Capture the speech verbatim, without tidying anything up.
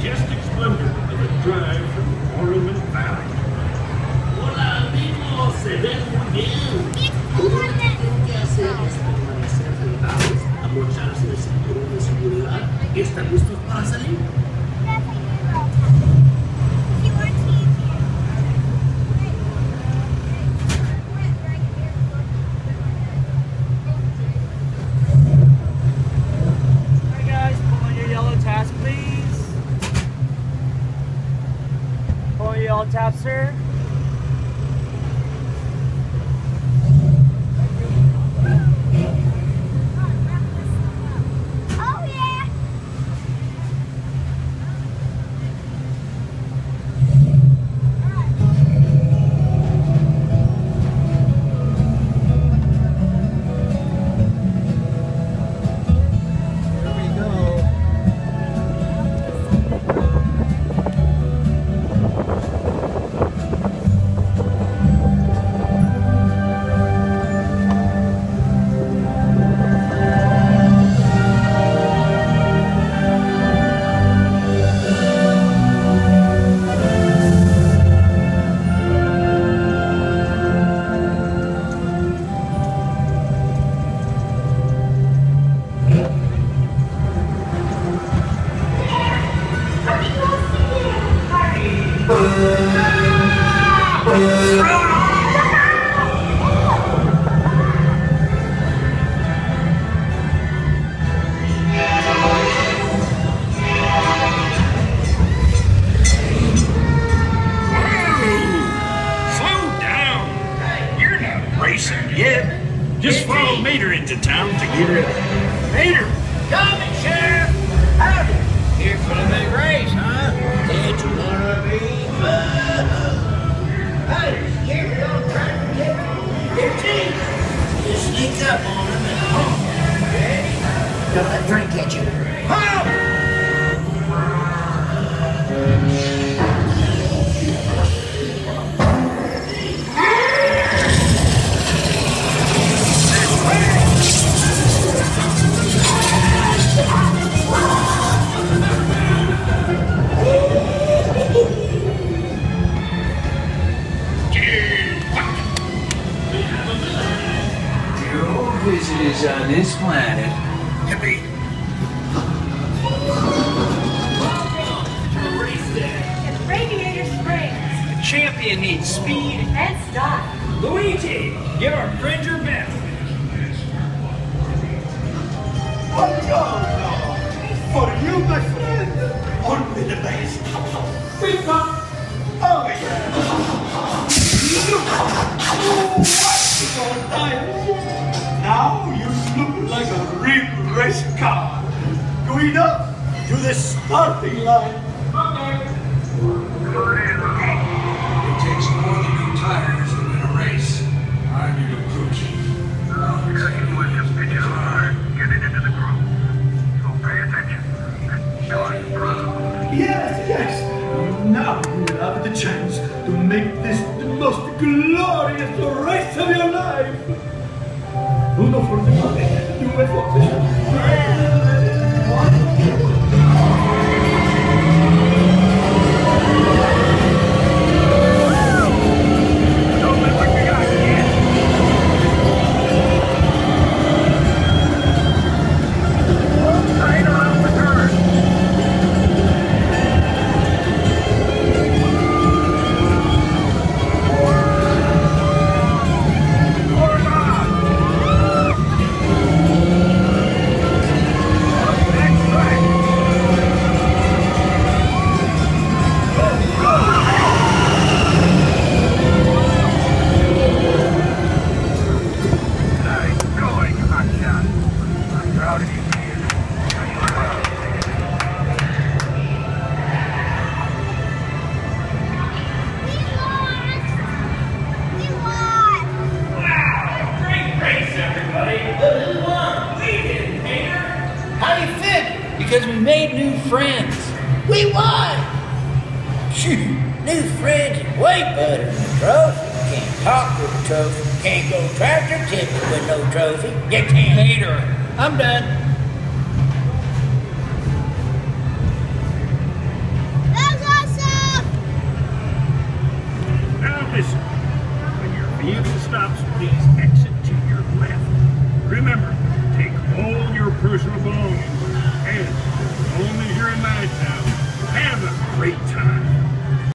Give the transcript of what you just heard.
majestic splendor of a drive from Monument Valley. Hola amigos, se ven muy bien. Todo lo que tienen que hacer es permanecer sentados, abrocharse el cinturón de seguridad y están listos para salir. Yellow tap, sir. Oh yeah. Just follow Mater into town to get it. Mater! Coming, Sheriff! Howdy! Here for the big race, huh? Did you wanna be fun? Hey, here we go, trying to get your teeth. Just sneak up on him and honk. Ready? Don't let drink get you. Honk! Visitors on this planet. Hippie. Race day. It's Radiator Springs. The champion needs speed And style. Luigi, give our friend your best. Oh, no, no. For you, my friend, only the best. Big up. Oh, yeah. Oh, what's your time? Now you look like a real race car. Going up to the starting line. It takes more than new tires to win a race. I'm your coach. You was just pitching hard, getting into the groove. So pay attention. Yes, yes. Now you have the chance to make this the most glorious race of your life. Uno for the money, two for the Because we made new friends. We won! Shoot, new friends is way better than a trophy. Can't talk with a trophy. Can't go tractor tipping with no trophy. You can't. Later. I'm done. Listen, when your vehicle stops, please exit to your left. Remember, take all your personal belongings, and as long as you're in my town, have a great time.